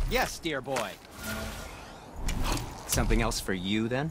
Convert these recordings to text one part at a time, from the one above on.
Yes, dear boy. Something else for you, then?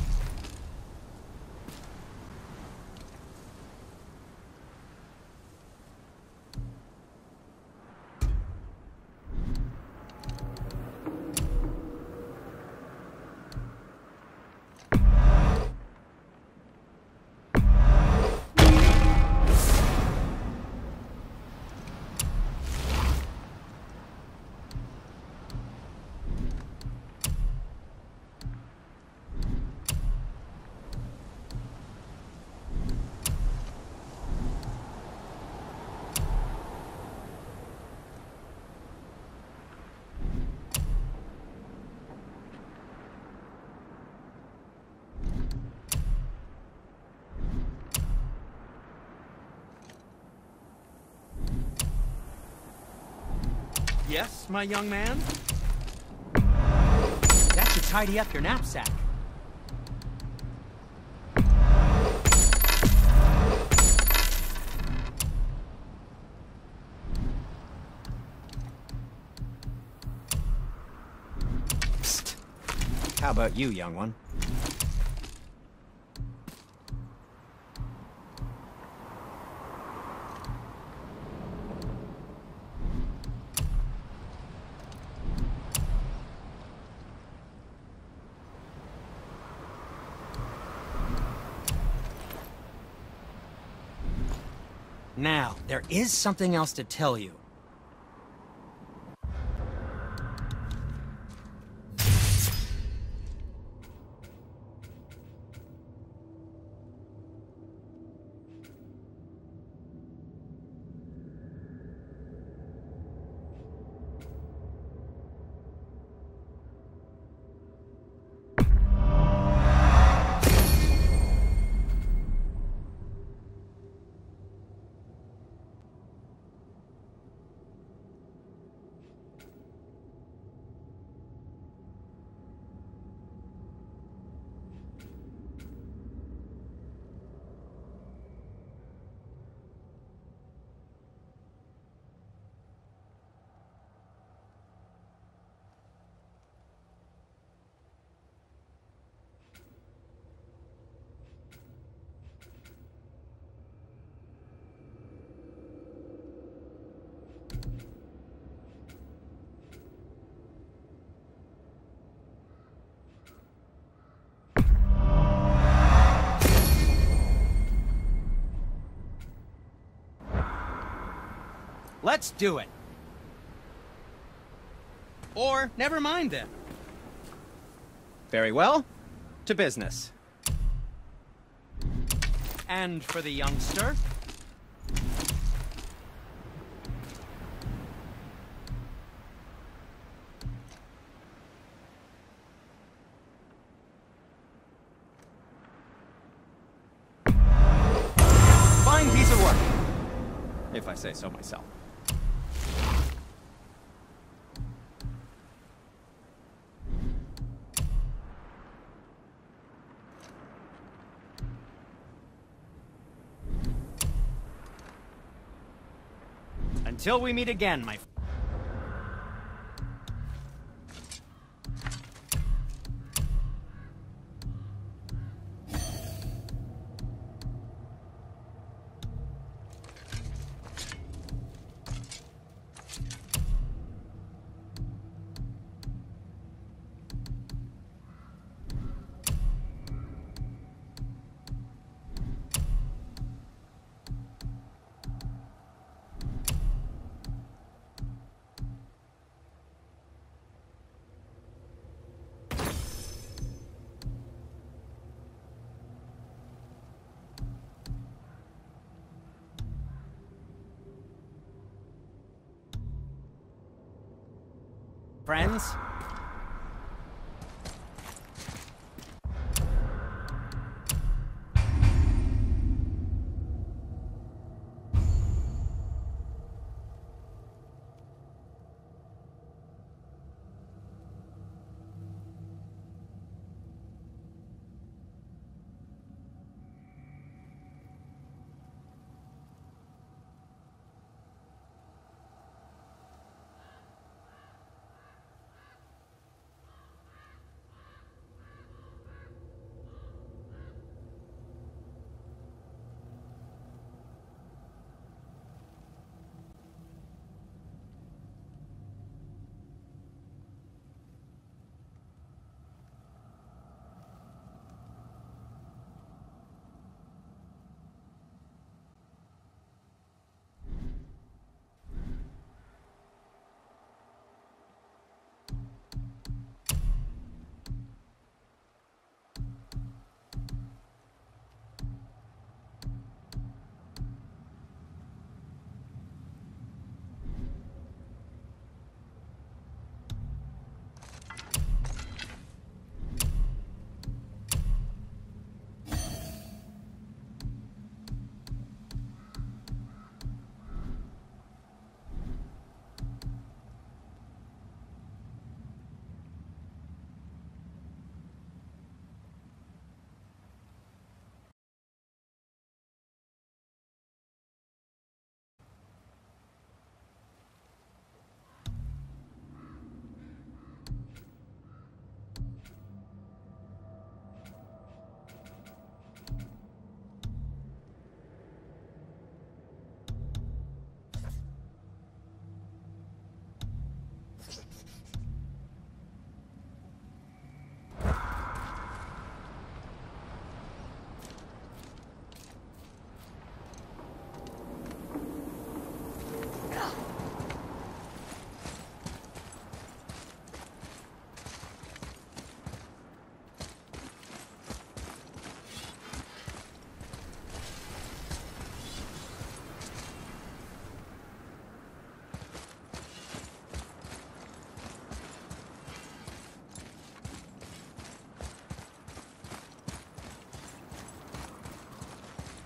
Yes, my young man? That should tidy up your knapsack. Psst. How about you, young one? Now, there is something else to tell you. Let's do it. Or, never mind then. Very well. To business. And for the youngster? Fine piece of work. If I say so myself. Until we meet again, my friend. Friends?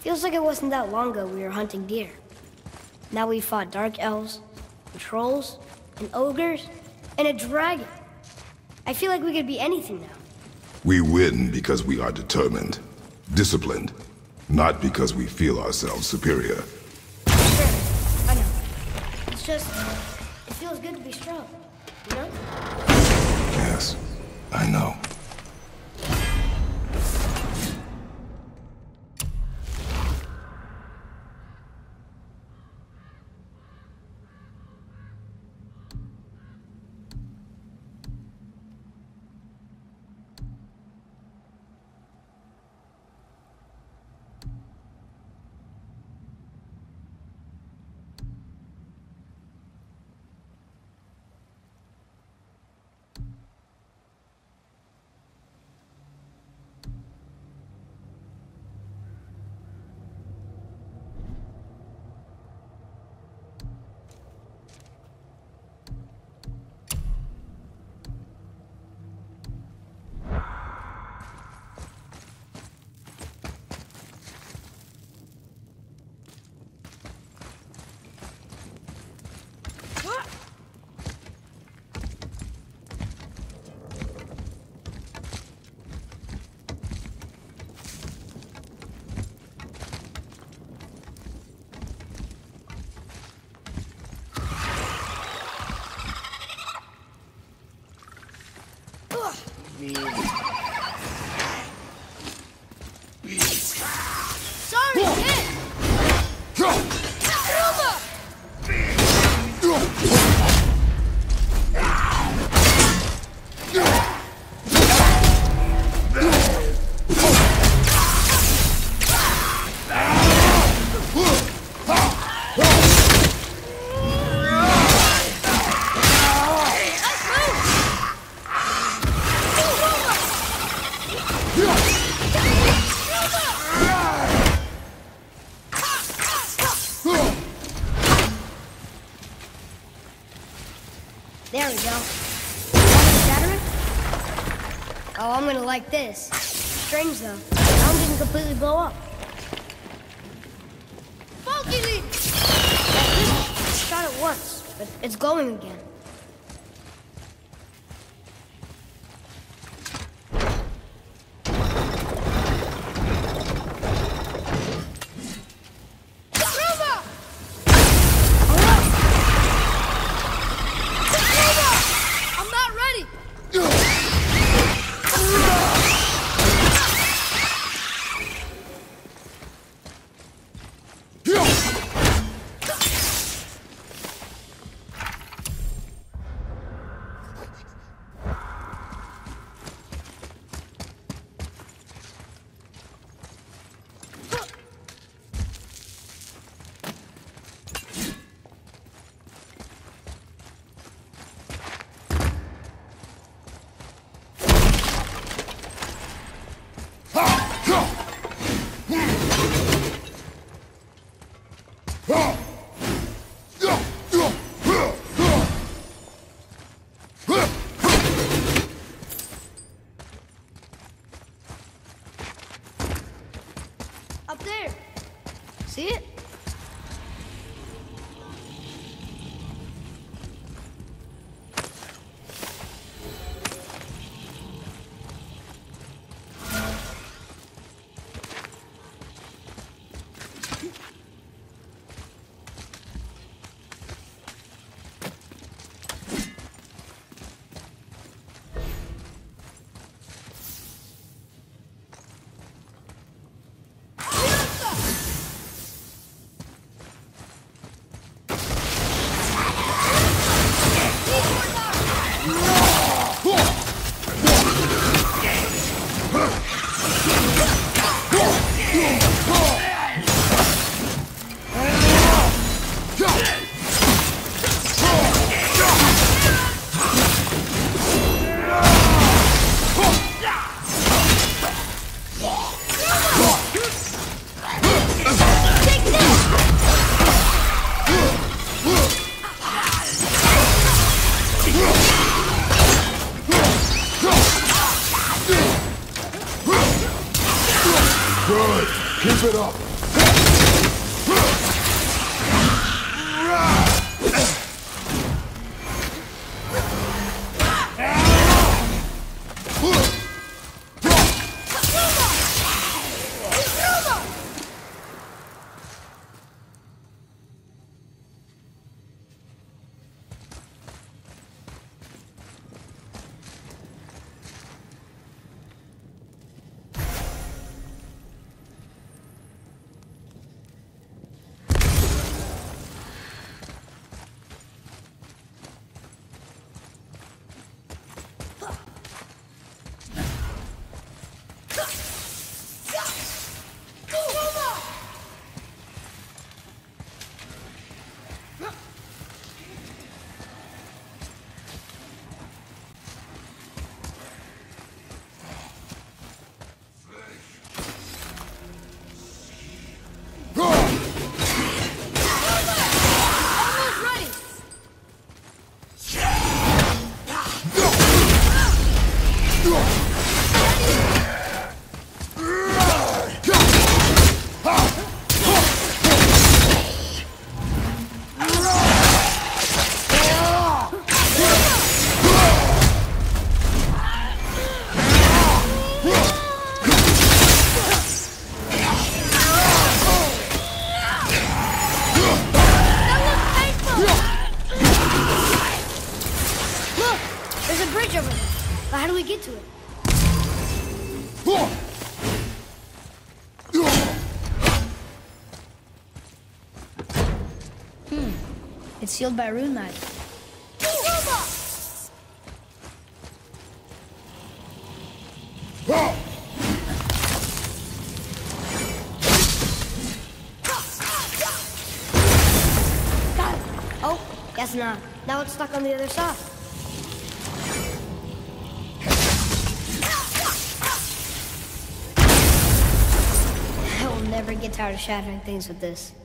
Feels like it wasn't that long ago we were hunting deer. Now we fought dark elves, and trolls, and ogres, and a dragon. I feel like we could be anything now. We win because we are determined, disciplined, not because we feel ourselves superior. Sure, I know. It's just, it feels good to be strong, you know? Yes, I know. Sorry, kid! There we go. Shattering? Oh, I'm gonna like this. Strange though. The dome didn't completely blow up. Funky lead! I shot it once, but it's glowing again. Up there. See it? Good. Keep it up. It's sealed by rune knife. Got it. Oh, guess not. Now it's stuck on the other side. I will never get tired of shattering things with this.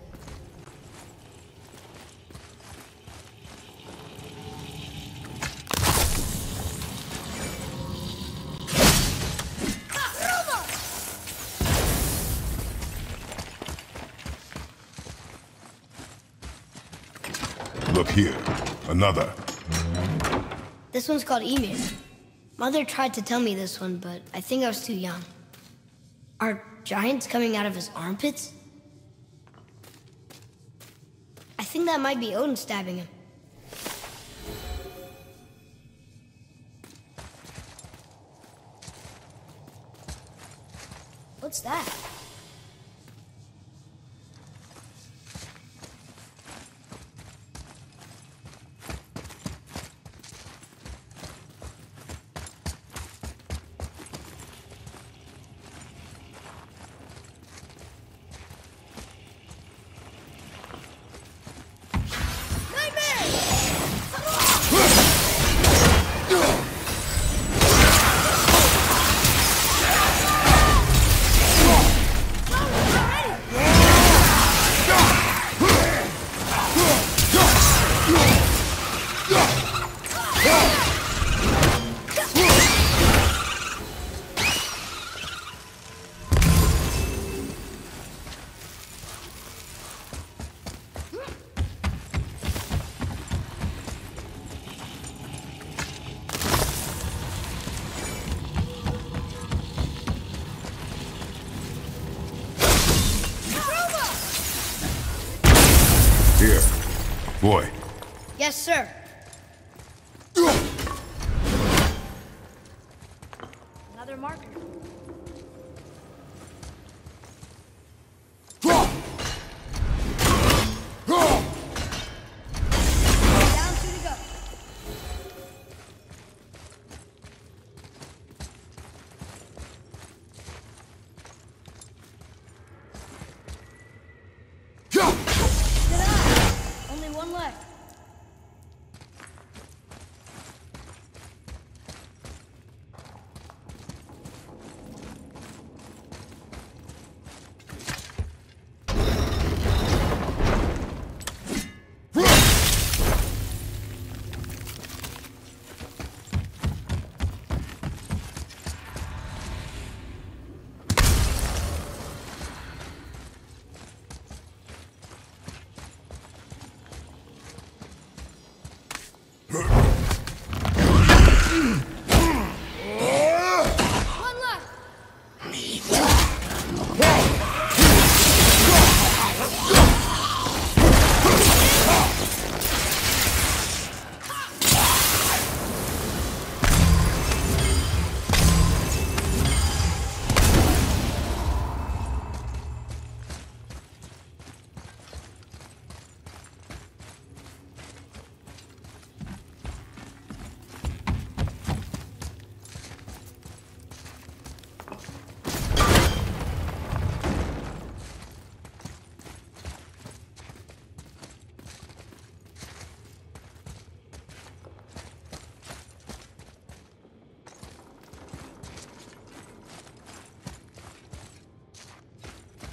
Look here. Another. This one's called Emir. Mother tried to tell me this one, but I think I was too young. Are giants coming out of his armpits? I think that might be Odin stabbing him. What's that? Here. Boy. Yes, sir. Another marker. Down two to go. Only one left.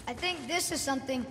I think this is something.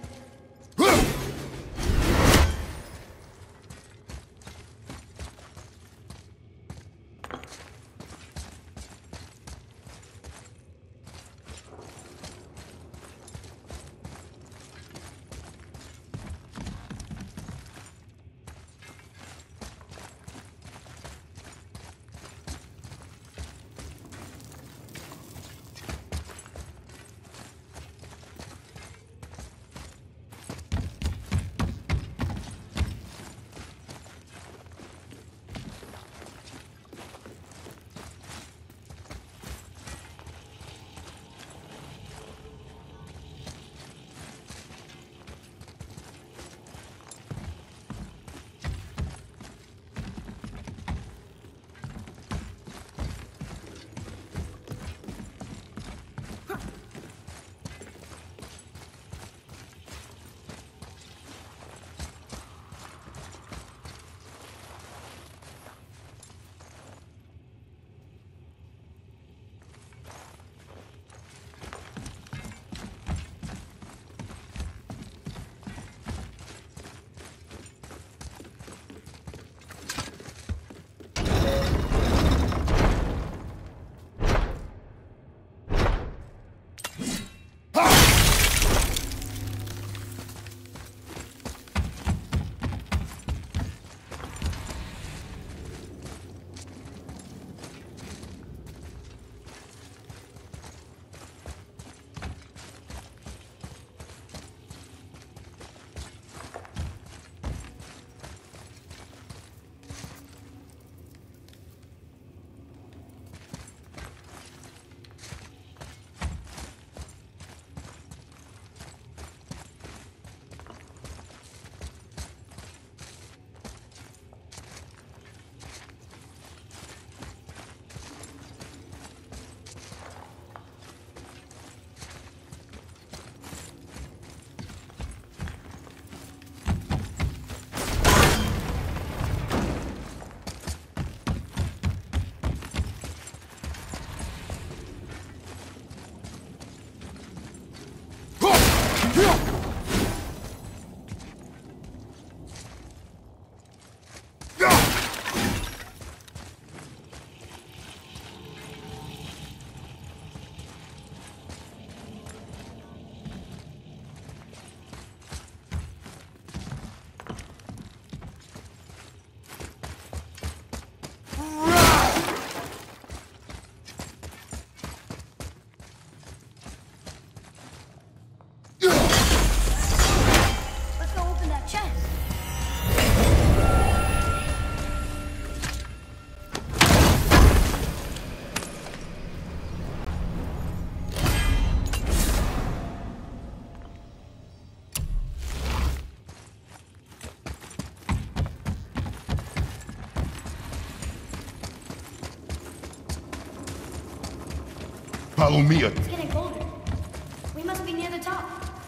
Follow me. It's getting colder. We must be near the top.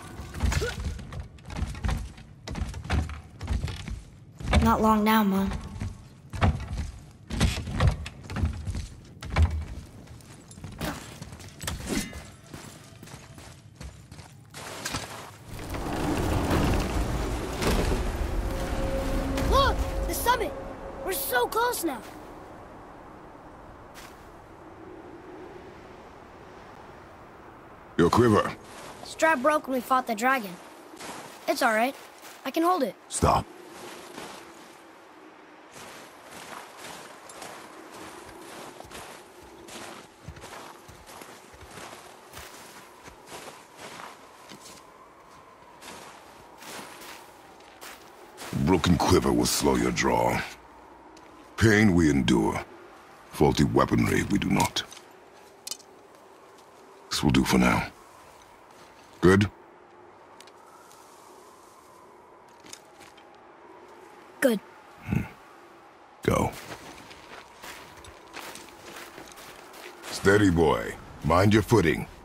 Not long now, Mom. Look! The summit! We're so close now. Your quiver. Strap broke when we fought the dragon. It's all right. I can hold it. Stop. Broken quiver will slow your draw. Pain we endure. Faulty weaponry we do not. This will do for now. Good? Good. Go. Steady, boy. Mind your footing.